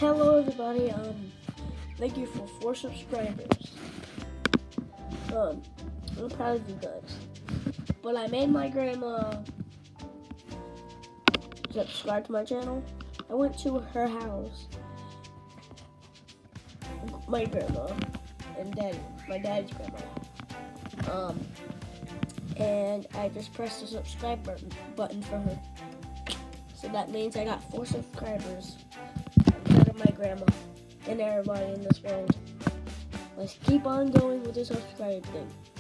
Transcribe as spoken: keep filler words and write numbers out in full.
Hello everybody, um, thank you for four subscribers. Um, I'm proud of you guys. But I made my grandma subscribe to my channel. I went to her house, my grandma, and then my dad's grandma. Um, and I just pressed the subscribe button, button for her. So that means I got four subscribers. I'm proud of my grandma and everybody in this world. Let's keep on going with this subscribe thing.